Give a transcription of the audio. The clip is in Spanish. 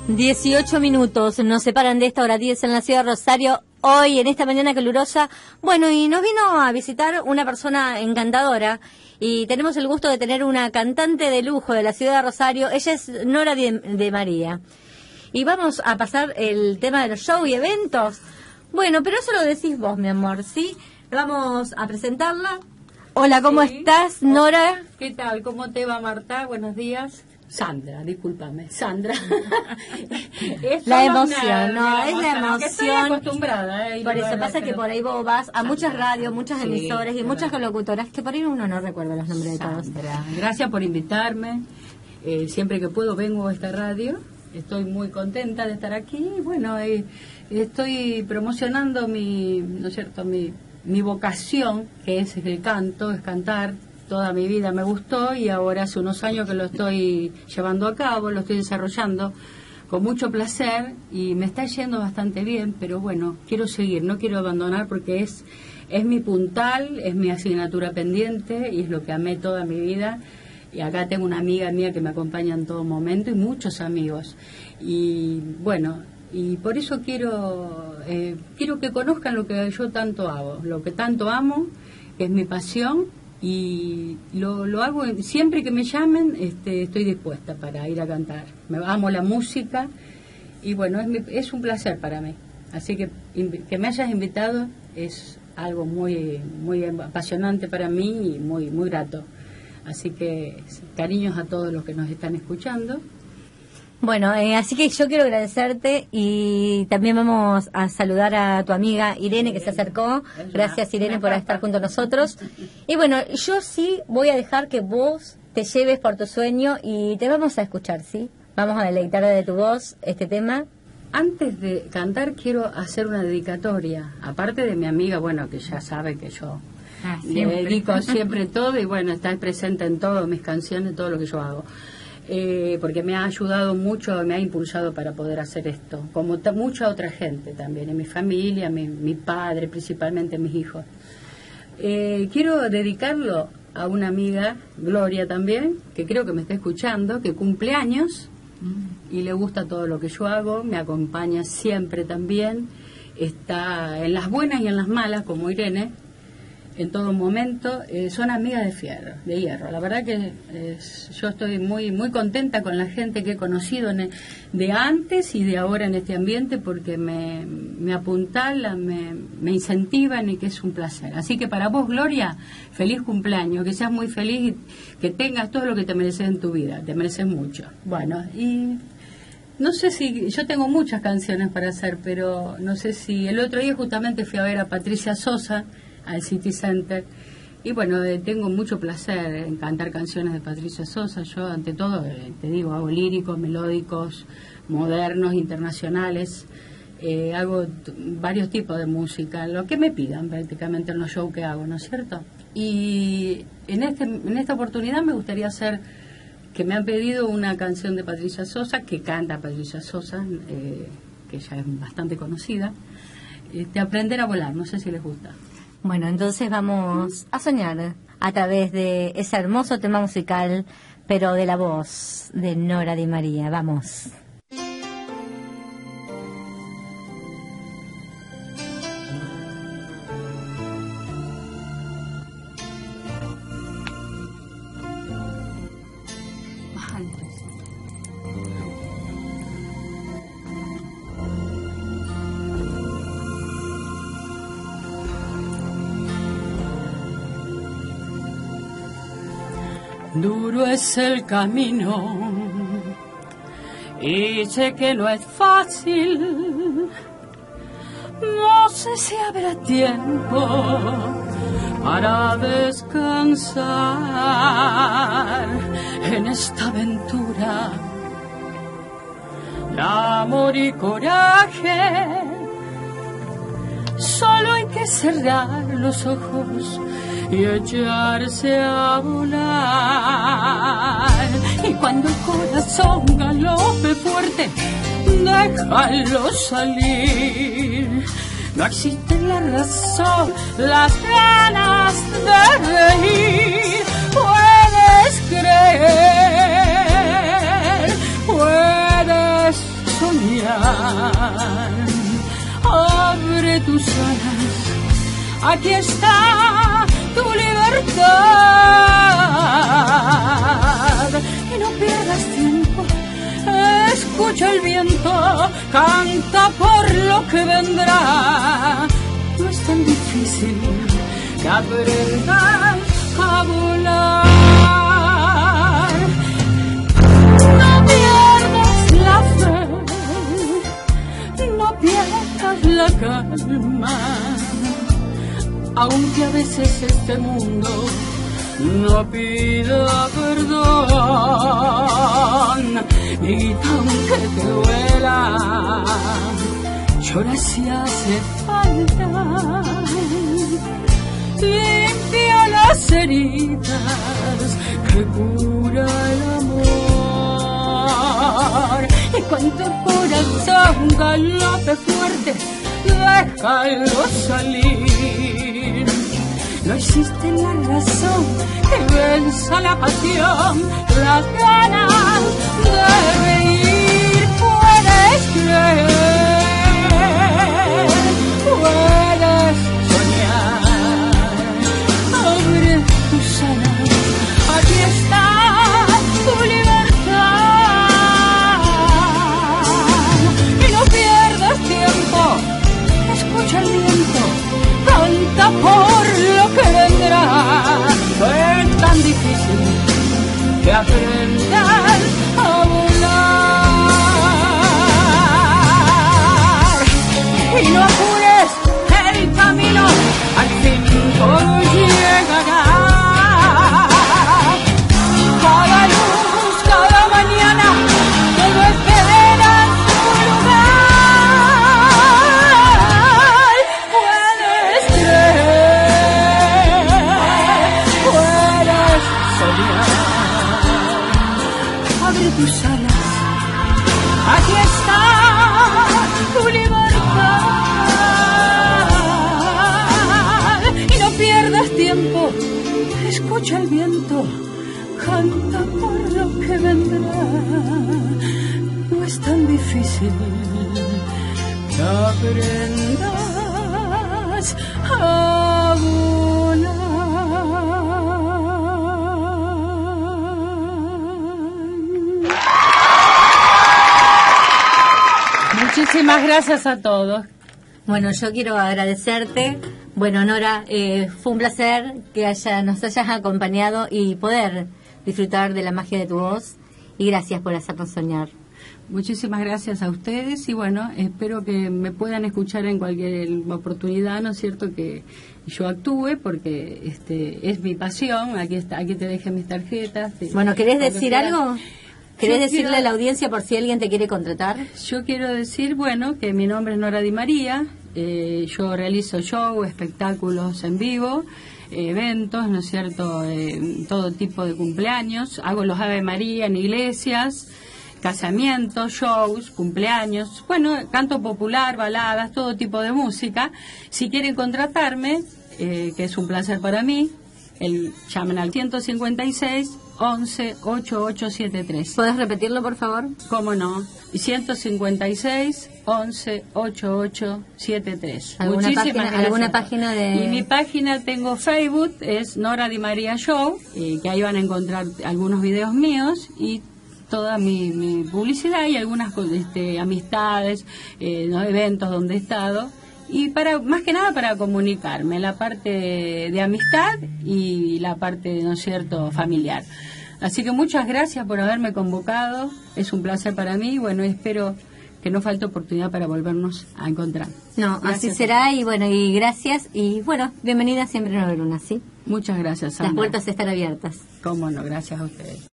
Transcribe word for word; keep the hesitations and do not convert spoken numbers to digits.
dieciocho minutos nos separan de esta hora diez en la ciudad de Rosario, hoy en esta mañana calurosa. Bueno, y nos vino a visitar una persona encantadora y tenemos el gusto de tener una cantante de lujo de la ciudad de Rosario. Ella es Nora de, de María. Y vamos a pasar el tema de los shows y eventos. Bueno, pero eso lo decís vos, mi amor, ¿sí? Vamos a presentarla. Hola, ¿cómo sí. estás, Nora? ¿Qué tal? ¿Cómo te va, Marta? Buenos días. Sandra, discúlpame, Sandra. Es la emoción, no, la es la emoción. Estoy acostumbrada. Eh, por eso pasa que por ahí vos vas a Sandra. muchas radios, muchas sí, emisoras y muchas locutoras que por ahí uno no recuerda los nombres Sandra. de todos. Gracias por invitarme. Eh, siempre que puedo vengo a esta radio. Estoy muy contenta de estar aquí. Bueno, eh, estoy promocionando mi, ¿no es cierto?, mi, mi vocación, que es el canto, es cantar. Toda mi vida me gustó y ahora hace unos años que lo estoy llevando a cabo, lo estoy desarrollando con mucho placer y me está yendo bastante bien, pero bueno, quiero seguir, no quiero abandonar porque es, es mi puntal, es mi asignatura pendiente y es lo que amé toda mi vida. Y acá tengo una amiga mía que me acompaña en todo momento y muchos amigos. Y bueno, y por eso quiero, eh, quiero que conozcan lo que yo tanto hago, lo que tanto amo, que es mi pasión. Y lo, lo hago siempre que me llamen, este, estoy dispuesta para ir a cantar. Me amo la música y bueno, es, mi, es un placer para mí. Así que que me hayas invitado es algo muy muy apasionante para mí y muy muy grato. Así que cariños a todos los que nos están escuchando. Bueno, eh, así que yo quiero agradecerte y también vamos a saludar a tu amiga Irene que se acercó. Gracias, Irene, por estar junto a nosotros. Y bueno, yo sí voy a dejar que vos te lleves por tu sueño y te vamos a escuchar, ¿sí? Vamos a deleitar de tu voz este tema. Antes de cantar quiero hacer una dedicatoria, aparte de mi amiga, bueno, que ya sabe que yo ah, le dedico siempre todo y bueno, está presente en todas mis canciones, todo lo que yo hago. Eh, porque me ha ayudado mucho, me ha impulsado para poder hacer esto, como t- mucha otra gente también, en mi familia, mi, mi padre, principalmente mis hijos. Eh, quiero dedicarlo a una amiga, Gloria también, que creo que me está escuchando, que cumple años mm. y le gusta todo lo que yo hago, me acompaña siempre también, está en las buenas y en las malas, como Irene, en todo momento, eh, son amigas de fierro, de hierro. La verdad que eh, yo estoy muy muy contenta con la gente que he conocido en el, de antes y de ahora en este ambiente porque me, me apuntalan, me, me incentivan y que es un placer. Así que para vos, Gloria, feliz cumpleaños, que seas muy feliz y que tengas todo lo que te mereces en tu vida, te mereces mucho. Bueno, y no sé si, yo tengo muchas canciones para hacer, pero no sé si, el otro día justamente fui a ver a Patricia Sosa, al City Center y bueno, eh, tengo mucho placer en cantar canciones de Patricia Sosa. Yo ante todo eh, te digo, hago líricos, melódicos, modernos, internacionales, eh, hago t- varios tipos de música, lo que me pidan prácticamente en los shows que hago, ¿no es cierto? Y en este en esta oportunidad me gustaría hacer, que me han pedido una canción de Patricia Sosa, que canta Patricia Sosa, eh, que ya es bastante conocida, este, Aprender a volar, no sé si les gusta. Bueno, entonces vamos a soñar a través de ese hermoso tema musical, pero de la voz de Nora de María. Vamos. Duro es el camino y sé que no es fácil. No sé si habrá tiempo para descansar en esta aventura de amor y coraje. Solo hay que cerrar los ojos y echarse a volar. Y cuando el corazón galope fuerte, déjalo salir. No existe la razón, las ganas de reír. Puedes creer, puedes aquí está tu libertad. Y no pierdas tiempo, escucha el viento, canta por lo que vendrá. No es tan difícil que aprendas a volar. No pierdas la fe, no pierdas la calma, aunque a veces este mundo no pida perdón, y aunque te duela, llora si hace falta, limpia las heridas que cura el amor, y cuando tu corazón galope fuerte, déjalo salir. No existe la razón que venza la pasión, las ganas de reír. Puedes creer, puedes soñar, abre tus alas, aquí está tu libertad. Y no pierdas tiempo, escucha el viento, canta por lo que vendrá. No es tan difícil que aprendas a volar. Y no apures el camino, al fin todo llegará. Cada luz, cada mañana, todo espera su lugar. Puedes creer, puedes soñar, abre tus alas, aquí está tu libertad. Y no pierdas tiempo, escucha el viento, canta por lo que vendrá. No es tan difícil que aprendas a volar. Muchísimas gracias a todos. Bueno, yo quiero agradecerte. Bueno, Nora, eh, fue un placer que haya, nos hayas acompañado y poder disfrutar de la magia de tu voz. Y gracias por hacernos soñar. Muchísimas gracias a ustedes y bueno, espero que me puedan escuchar en cualquier oportunidad, ¿no es cierto? Que yo actúe porque este es mi pasión. Aquí está, aquí te dejé mis tarjetas. Bueno, ¿querés decir algo? ¿Querés Yo decirle quiero- a la audiencia por si alguien te quiere contratar? Yo quiero decir, bueno, que mi nombre es Nora Di María, eh, yo realizo show, espectáculos en vivo, eh, eventos, ¿no es cierto?, eh, todo tipo de cumpleaños, hago los Ave María en iglesias, casamientos, shows, cumpleaños, bueno, canto popular, baladas, todo tipo de música. Si quieren contratarme, eh, que es un placer para mí, el, llamen al ciento cincuenta y seis, once, ochenta y ocho setenta y tres. ¿Puedes repetirlo, por favor? ¿Cómo no? ciento cincuenta y seis, once, ochenta y ocho setenta y tres. ¿Alguna Muchísimas página- gracias. alguna página de- Y mi página tengo Facebook, es Nora Di María Show, eh, que ahí van a encontrar algunos videos míos y toda mi, mi publicidad y algunas este, amistades, eh, ¿no? eventos donde he estado. Y para más que nada para comunicarme, la parte de, de amistad y la parte, ¿no es cierto?, familiar. Así que muchas gracias por haberme convocado, es un placer para mí y bueno, espero que no falte oportunidad para volvernos a encontrar. No, Gracias. así será y bueno, y gracias y bueno, bienvenida siempre a Nueva Luna, ¿sí? Muchas gracias, Sandra. Las puertas están abiertas. Cómo no, gracias a ustedes.